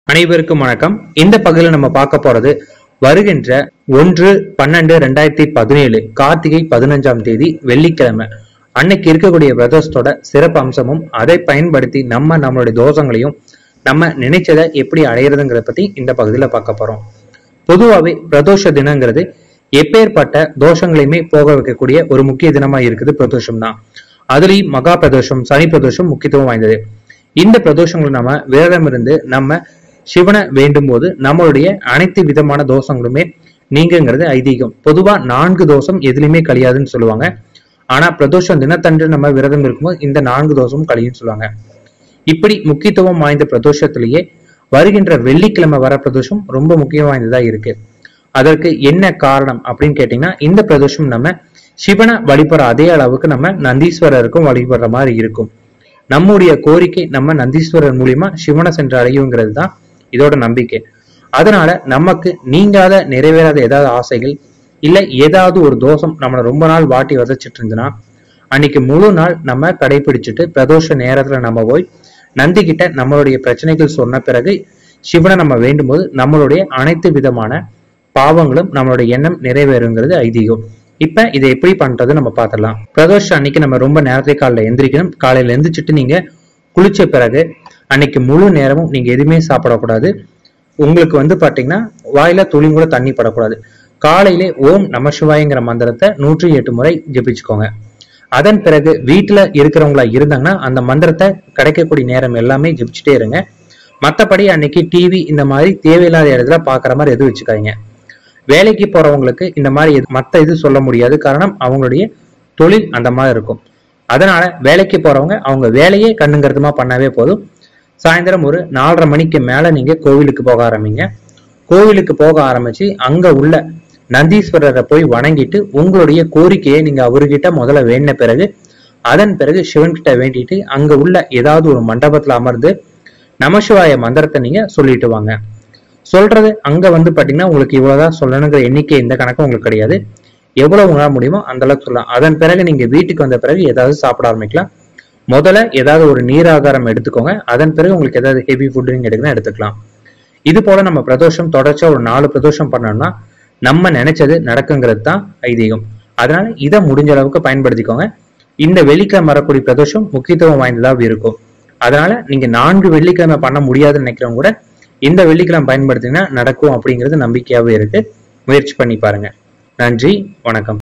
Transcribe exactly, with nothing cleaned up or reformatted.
அனைவருக்கும் வணக்கம். இந்த பகுதியில் நம்ம பார்க்க போறது வருகின்ற ஒன்று பன்னெண்டு ரெண்டாயிரத்தி பதினேழு கார்த்திகை பதினஞ்சாம் தேதி வெள்ளிக்கிழமை அன்னைக்கு இருக்கக்கூடிய பிரதோஷத்தோட சிறப்பு அம்சமும் அதை பயன்படுத்தி நம்ம நம்மளுடைய தோஷங்களையும் நம்ம நினைச்சதை எப்படி அடையிறதுங்கிறத பத்தி இந்த பகுதியில பார்க்க போறோம். பொதுவாகவே பிரதோஷ தினங்கிறது எப்பேற்பட்ட தோஷங்களையுமே போக வைக்கக்கூடிய ஒரு முக்கிய தினமா இருக்குது பிரதோஷம் தான். அதுலயும் மகா பிரதோஷம், சனி பிரதோஷம் முக்கியத்துவம் வாய்ந்தது. இந்த பிரதோஷங்களை நம்ம விரதம் இருந்து நம்ம சிவனை வேண்டும் போது நம்மளுடைய அனைத்து விதமான தோஷங்களுமே நீங்கிறது ஐதீகம். பொதுவா நான்கு தோஷம் எதுலையுமே கழியாதுன்னு சொல்லுவாங்க. ஆனா பிரதோஷம் தினத்தன்று நம்ம விரதம் இருக்கும்போது இந்த நான்கு தோஷமும் கழியும்னு சொல்லுவாங்க. இப்படி முக்கியத்துவம் வாய்ந்த பிரதோஷத்திலேயே வருகின்ற வெள்ளிக்கிழமை வர பிரதோஷம் ரொம்ப முக்கியம் வாய்ந்ததா இருக்கு. அதற்கு என்ன காரணம் அப்படின்னு கேட்டீங்கன்னா, இந்த பிரதோஷம் நம்ம சிவனை வழிபடுற அதே அளவுக்கு நம்ம நந்தீஸ்வரருக்கும் வழிபடுற மாதிரி இருக்கும். நம்முடைய கோரிக்கை நம்ம நந்தீஸ்வரர் மூலியமா சிவனை சென்று அடையுங்கிறது தான் இதோட நம்பிக்கை. அதனால நமக்கு நீங்காத நிறைவேறாத ஏதாவது ஆசைகள் இல்ல ஏதாவது ஒரு தோஷம் நம்மளை ரொம்ப நாள் வாட்டி வதச்சிட்டு இருந்துன்னா அன்னைக்கு முழு நாள் நம்ம கடைபிடிச்சிட்டு பிரதோஷ நேரத்துல நம்ம போய் நந்தி கிட்ட நம்மளுடைய பிரச்சனைகள் சொன்ன பிறகு சிவனை நம்ம வேண்டும் போது நம்மளுடைய அனைத்து விதமான பாவங்களும் நம்மளுடைய எண்ணம் நிறைவேறுங்கிறது ஐதீகம். இப்ப இதை எப்படி பண்றது நம்ம பார்த்துடலாம். பிரதோஷம் அன்னைக்கு நம்ம ரொம்ப நேரத்தை காலையில எந்திரிக்கணும். காலையில எந்திரிச்சிட்டு நீங்க குளிச்ச பிறகு அன்னைக்கு முழு நேரமும் நீங்க எதுவுமே சாப்பிடக்கூடாது. உங்களுக்கு வந்து பாத்தீங்கன்னா வாயில துளி கூட தண்ணி படக்கூடாது. காலையிலே ஓம் நம சிவாயங்கிற மந்திரத்தை நூற்றி எட்டு முறை ஜபிச்சுக்கோங்க. அதன் பிறகு வீட்டுல இருக்கிறவங்களா இருந்தாங்கன்னா அந்த மந்திரத்தை கிடைக்கக்கூடிய நேரம் எல்லாமே ஜபிச்சுட்டே இருங்க. மற்றபடி அன்னைக்கு டிவி இந்த மாதிரி தேவையில்லாத இடத்துல பாக்குற மாதிரி எதுவும் வச்சுக்காதீங்க. வேலைக்கு போறவங்களுக்கு இந்த மாதிரி மத்த இது சொல்ல முடியாது. காரணம் அவங்களுடைய தொழில் அந்த மாதிரி இருக்கும். அதனால வேலைக்கு போறவங்க அவங்க வேலையே கண்ணுங்கருத்துமா பண்ணாவே போதும். சாயந்தரம் ஒரு நாலரை மணிக்கு மேல நீங்க கோவிலுக்கு போக ஆரம்பிங்க. கோவிலுக்கு போக ஆரம்பிச்சு அங்க உள்ள நந்தீஸ்வரரை போய் வணங்கிட்டு உங்களுடைய கோரிக்கையை நீங்க அவர்கிட்ட முதல்ல வேண்டின பிறகு அதன் பிறகு சிவன் கிட்ட வேண்டிட்டு அங்க உள்ள ஏதாவது ஒரு மண்டபத்துல அமர்ந்து நமசிவாய மந்திரத்தை நீங்க சொல்லிட்டு வாங்க. சொல்றது அங்க வந்து பாத்தீங்கன்னா உங்களுக்கு இவ்வளவுதான் சொல்லணுங்கிற எண்ணிக்கை இந்த கணக்கு உங்களுக்கு கிடையாது. எவ்வளவு உணர முடியுமோ அந்த அளவுக்கு சொல்லலாம். அதன் பிறகு நீங்க வீட்டுக்கு வந்த பிறகு ஏதாவது சாப்பிட ஆரம்பிக்கலாம். முதல்ல ஏதாவது ஒரு நீராகாரம் எடுத்துக்கோங்க. அதன் பிறகு உங்களுக்கு ஏதாவது ஹெவி ஃபுட் நீங்க எடுக்கணும் எடுத்துக்கலாம். இது போல நம்ம பிரதோஷம் தொடர்ச்சியா ஒரு நாலு பிரதோஷம் பண்ணோம்னா நம்ம நினைச்சது நடக்குங்கிறது தான் ஐதீகம். அதனால இதை முடிஞ்ச அளவுக்கு பயன்படுத்திக்கோங்க. இந்த வெள்ளிக்கிழமை வரக்கூடிய பிரதோஷம் முக்கியத்துவம் வாய்ந்ததாக இருக்கும். அதனால நீங்க நான்கு வெள்ளிக்கிழமை பண்ண முடியாதுன்னு நினைக்கிறவங்க கூட இந்த வெள்ளிக்கிழமை பயன்படுத்தினா நடக்கும் அப்படிங்கிறது நம்பிக்கையாவே இருக்கு. முயற்சி பண்ணி பாருங்க. நன்றி, வணக்கம்.